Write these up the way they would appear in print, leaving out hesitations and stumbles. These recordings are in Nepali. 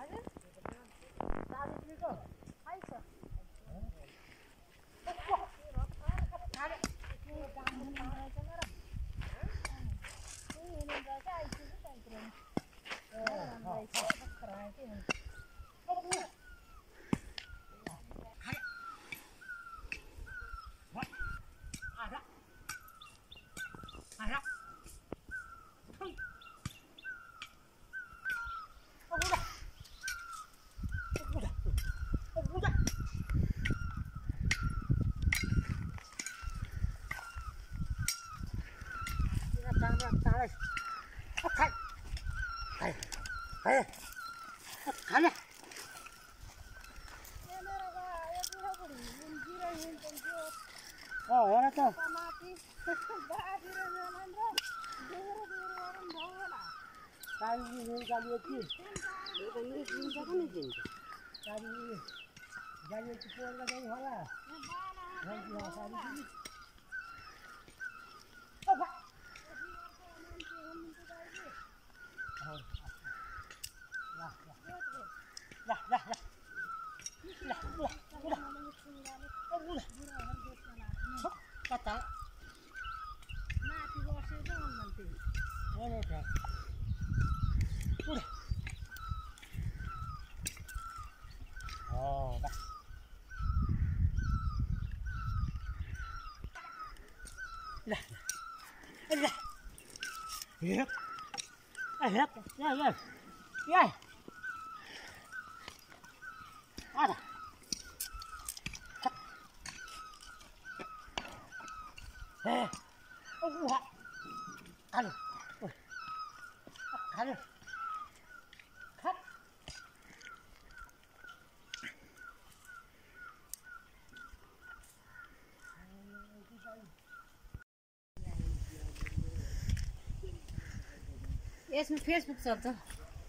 यसमा फेसबुक चल्छ ह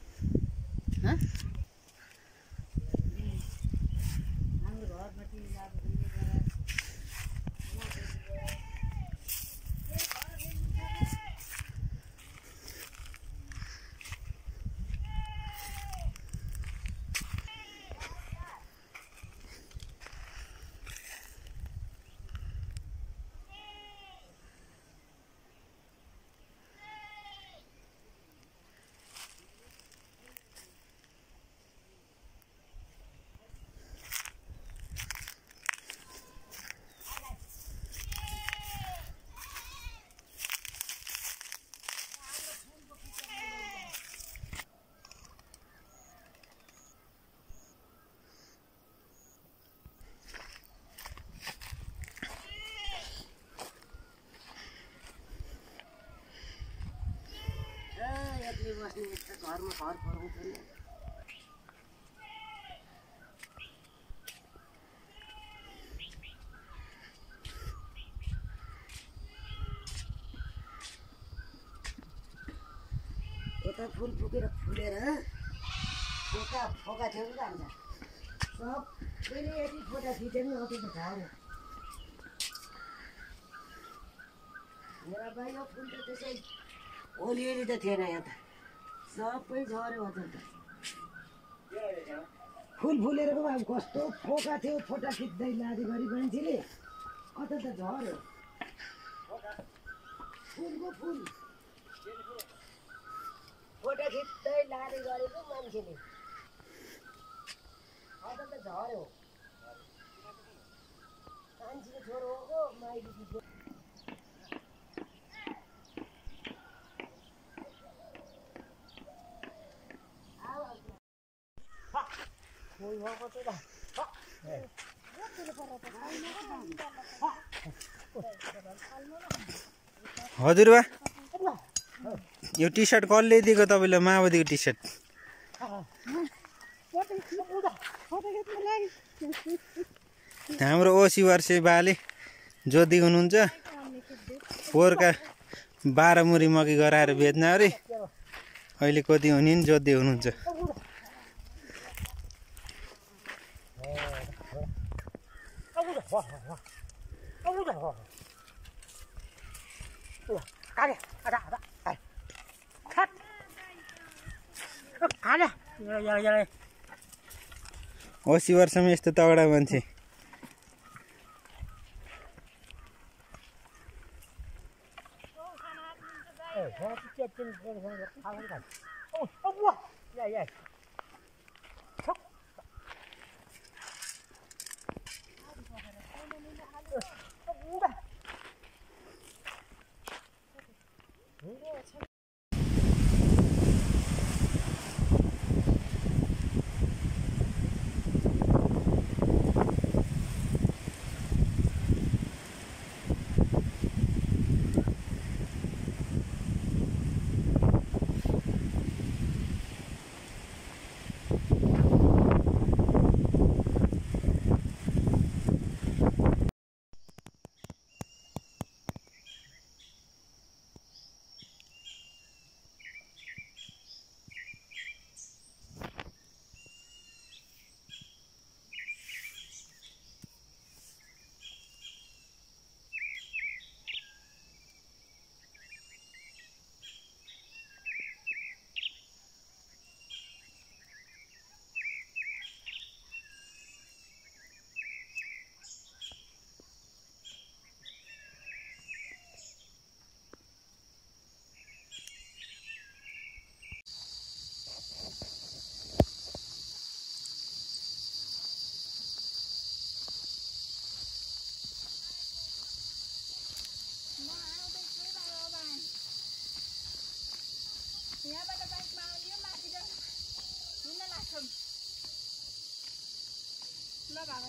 हाम्रो घरमा टिभी लाग्यो घरमा घर फर्काउँछ नि यता फुल फुकेर फुलेर यता फोका थियो नि जान्छ सबैले यति फोटा खिच्यो नि अति त खायो मेरा बाहिर फुल त त्यसै ओलिएली त थिएन यहाँ त सबै झऱ्यो अझ त फुल फुलेरको अब कस्तो फोका थियो फोटा खिच्दै लाँदै गरी मान्छेले अझ त झऱ्यो फुलको फुल फोटा खिच्दै लाँदै गरेको मान्छेले अझ त झऱ्यो मान्छेको छोरो हो माइलीको हजुरबा यो टी सर्ट कसले दिएको तपाईँलाई माओवादीको टी सर्ट हाम्रो ओसी वर्षे बाले जोधी हुनुहुन्छ पोहोरका 12 मुरी मकै गराएर बेच्न अरे अहिले कति हुने नि जोधी हुनुहुन्छ खाने 80 वर्षमा यस्तो तगडा मान्छे यहाँबाट बाइकमा आउने माथि हुन लाग्छौँ ल बाबा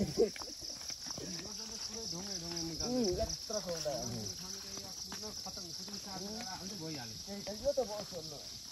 यत्रो खोल्दा यो त बस्नु